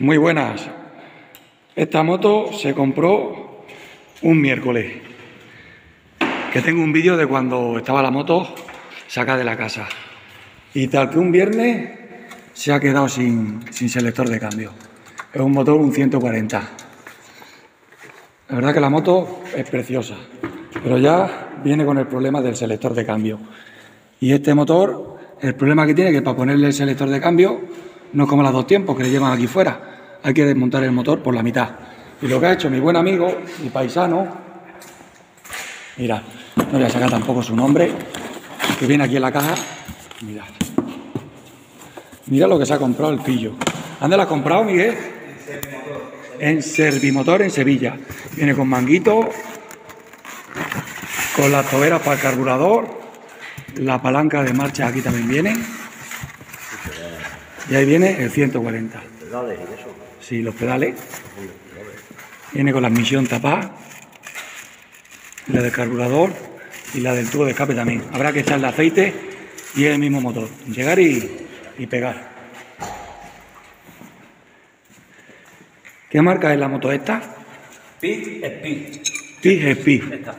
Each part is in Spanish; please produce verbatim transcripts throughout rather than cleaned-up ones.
Muy buenas. Esta moto se compró un miércoles. Que tengo un vídeo de cuando estaba la moto sacada de la casa. Y tal que un viernes se ha quedado sin, sin selector de cambio. Es un motor un ciento cuarenta. La verdad que la moto es preciosa, pero ya viene con el problema del selector de cambio. Y este motor, el problema que tiene es que para ponerle el selector de cambio no es como las dos tiempos que le llevan aquí fuera. Hay que desmontar el motor por la mitad. Y lo que ha hecho mi buen amigo, mi paisano, mira, no voy a sacar tampoco su nombre, que viene aquí en la caja, mirad. Mira lo que se ha comprado el pillo. ¿Dónde lo has comprado, Miguel? En Servimotor, en Sevilla. Viene con manguito, con las toberas para el carburador, la palanca de marcha aquí también viene. Y ahí viene el ciento cuarenta. ¿Pedales y eso? Sí, los pedales. Viene con la admisión tapada, la del carburador y la del tubo de escape también. Habrá que echarle aceite y es el mismo motor. Llegar y, y pegar. ¿Qué marca es la moto esta? Pit Speed. Pit Speed. Esta.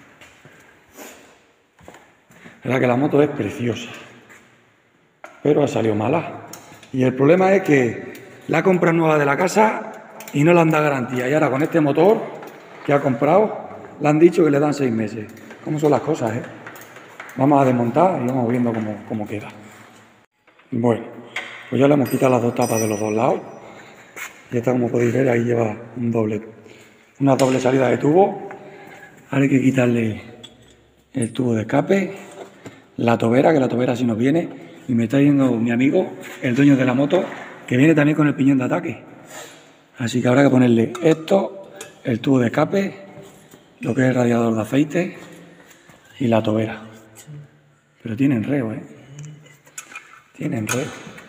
La verdad que la moto es preciosa, pero ha salido mala. Y el problema es que la compra nueva de la casa y no le han dado garantía. Y ahora con este motor que ha comprado, le han dicho que le dan seis meses. ¿Cómo son las cosas, eh? Vamos a desmontar y vamos viendo cómo, cómo queda. Bueno, pues ya le hemos quitado las dos tapas de los dos lados. Y esta, como podéis ver, ahí lleva un doble, una doble salida de tubo. Ahora hay que quitarle el tubo de escape, la tobera, que la tobera sí nos viene. Y me está yendo mi amigo, el dueño de la moto, que viene también con el piñón de ataque. Así que habrá que ponerle esto, el tubo de escape, lo que es el radiador de aceite y la tobera. Pero tiene enreo, ¿eh? Tiene enreo.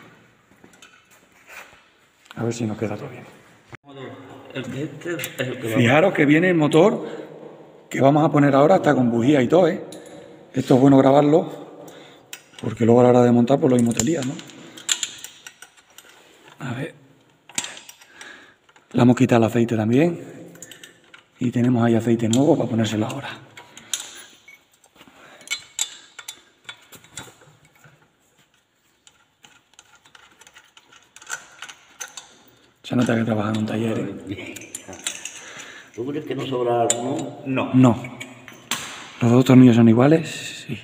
A ver si nos queda todo bien. Fijaros que viene el motor que vamos a poner ahora, está con bujía y todo, ¿eh? Esto es bueno grabarlo, porque luego a la hora de montar pues lo mismo te lías, ¿no? A ver. Le hemos quitado el aceite también. Y tenemos ahí aceite nuevo para ponérselo ahora. Se nota que trabaja en un taller, ¿eh? ¿Tú crees que no sobra alguno? No. No. ¿Los dos tornillos son iguales? Sí.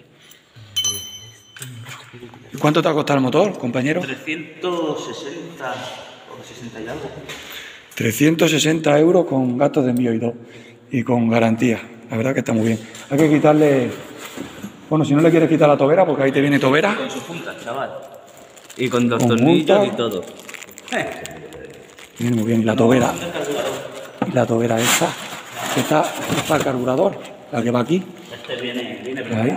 ¿Y cuánto te ha costado el motor, compañero? trescientos sesenta o sesenta y algo. trescientos sesenta euros con gastos de envío y todo. Y con garantía. La verdad que está muy bien. Hay que quitarle... Bueno, si no le quieres quitar la tobera, porque ahí te viene tobera. Con su punta, chaval. Y con dos Con tornillos punta. y todo. Eh. Viene muy bien. Y la tobera. Y la tobera esta. Esta es para el carburador. La que va aquí. Este viene, viene por Ahí.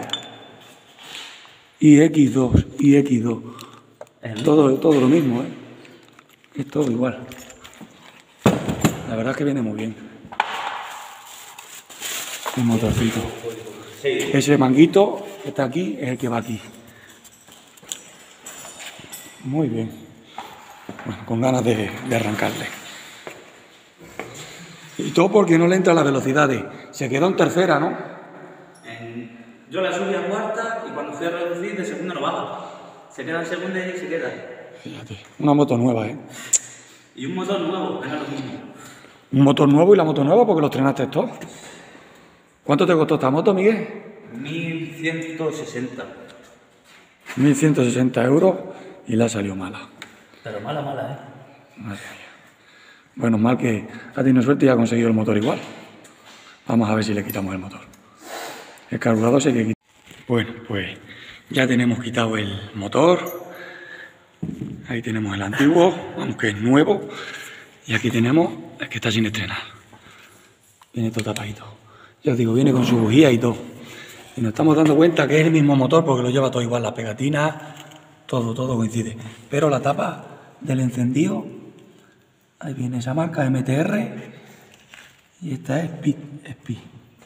Y equis dos. Y equis dos. Todo, todo lo mismo, ¿eh? Es todo igual. La verdad es que viene muy bien. El motorcito. Sí. Ese manguito que está aquí es el que va aquí. Muy bien. Bueno, con ganas de, de arrancarle. Y todo porque no le entra las velocidades. Se quedó en tercera, ¿no? En... Yo la subí a cuarta y cuando fui a reducir de segunda no baja. Se queda en segunda y se queda. Fíjate, una moto nueva, ¿eh? Y un motor nuevo, que no es lo mismo. Un motor nuevo y la moto nueva porque los estrenaste todos. ¿Cuánto te costó esta moto, Miguel? mil ciento sesenta. mil ciento sesenta euros y la salió mala. Pero mala, mala, ¿eh? Madre mía. Bueno, mal que ha tenido suerte y ha conseguido el motor igual. Vamos a ver si le quitamos el motor. El carburador se hay que quitar. Bueno, pues ya tenemos quitado el motor. Ahí tenemos el antiguo, aunque es nuevo. Y aquí tenemos el que está sin estrenar. Viene todo tapadito. Ya os digo, viene con su bujía y todo. Y nos estamos dando cuenta que es el mismo motor porque lo lleva todo igual, las pegatinas, todo, todo coincide. Pero la tapa del encendido, ahí viene esa marca M T R y esta es Pit Speed.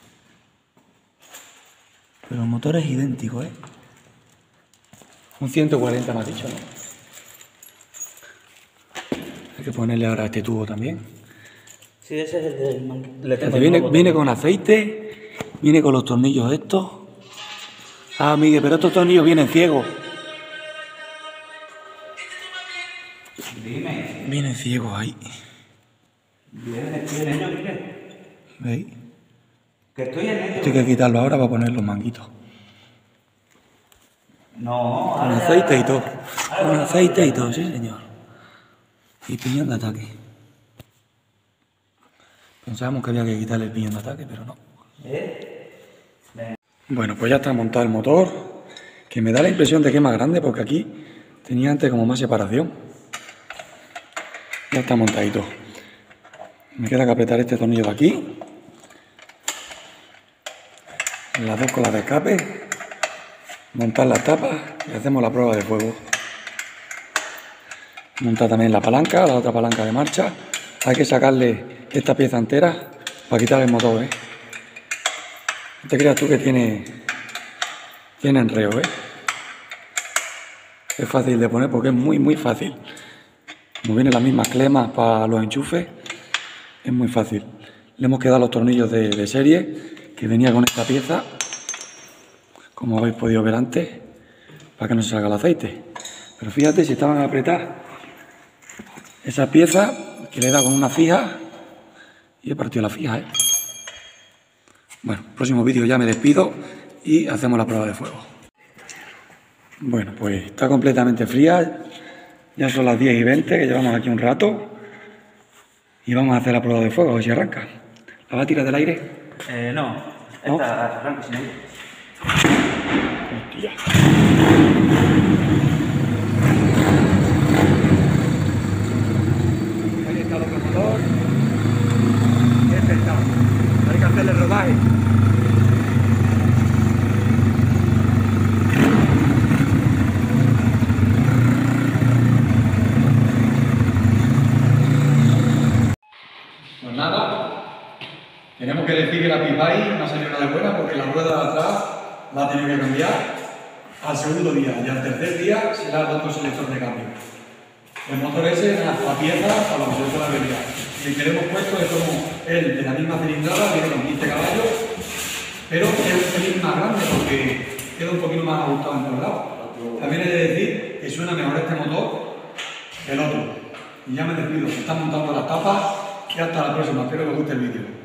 Pero el motor es idéntico, ¿eh? Un ciento cuarenta me has dicho, ¿no? Hay que ponerle ahora este tubo también. Sí, ese es el del man... Le tengo Este el viene, nuevo viene también. con aceite, viene con los tornillos estos. Ah, Miguel, pero estos tornillos vienen ciegos. Dime. Vienen ciegos ahí. Viene, viene yo, dime. ¿Veis? Que estoy en ello. Esto hay que quitarlo ahora para poner los manguitos. No, Con ahora aceite ya- y todo. ahora Con ya- aceite y todo, sí señor. Y piñón de ataque. Pensábamos que había que quitarle el piñón de ataque, pero no. ¿Eh? Bueno, pues ya está montado el motor, que me da la impresión de que es más grande porque aquí tenía antes como más separación. Ya está montadito. Me queda que apretar este tornillo de aquí. Las dos colas de escape. Montar las tapas y hacemos la prueba de fuego. Montar también la palanca, la otra palanca de marcha. Hay que sacarle esta pieza entera para quitar el motor, ¿eh? No te creas tú que tiene, tiene enreo, ¿eh? Es fácil de poner porque es muy, muy fácil. Como vienen las mismas clemas para los enchufes, es muy fácil. Le hemos quedado los tornillos de, de serie que venía con esta pieza, como habéis podido ver antes, para que no se salga el aceite. Pero fíjate si estaban apretadas esa pieza que le he dado con una fija y he partido la fija, ¿eh? Bueno, próximo vídeo ya me despido y hacemos la prueba de fuego. Bueno, pues está completamente fría. Ya son las diez y veinte, que llevamos aquí un rato. Y vamos a hacer la prueba de fuego, a ver si arranca. ¿La va a tirar del aire? Eh, no. ¿No? Esta arranca sin aire. Hostia. Ahí está el otro motor. Este está. Hay que hacerle rodaje. Pues nada, tenemos que decir que la Pipay no ha salido nada buena porque la rueda de atrás la ha tenido que cambiar al segundo día y al tercer día será el otro selector de cambio. El motor ese es la pieza para los motores de la velocidad. Y el que le hemos puesto es como el de la misma cilindrada, viene con quince caballos, pero es un pelín más grande porque queda un poquito más ajustado en todos lados. También he de decir que suena mejor este motor que el otro. Y ya me despido, se están montando las tapas y hasta la próxima, espero que os guste el vídeo.